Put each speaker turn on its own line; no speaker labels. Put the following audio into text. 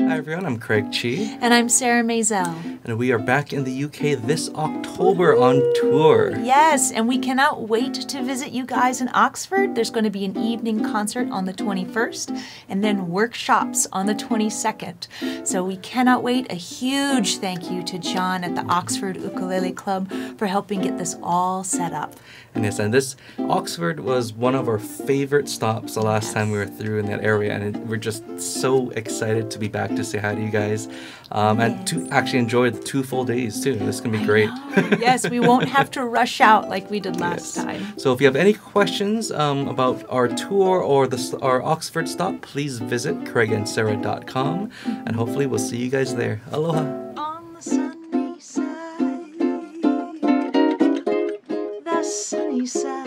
Hi everyone, I'm Craig Chee.
And I'm Sarah Maisel.
And we are back in the UK this October on tour.
Yes, and we cannot wait to visit you guys in Oxford. There's going to be an evening concert on the 21st and then workshops on the 22nd. So we cannot wait. A huge thank you to John at the Oxford Ukulele Club for helping get this all set up.
And yes, and this Oxford was one of our favorite stops the last time we were through in that area, and we're just so excited to be back to say hi to you guys and to actually enjoy the 2 full days too. This is gonna be great.
Yes, we won't have to rush out like we did last time.
So if you have any questions about our tour or our Oxford stop, please visit craigandsarah.com, and hopefully we'll see you guys there. Aloha.
On the sunny side, the sunny side.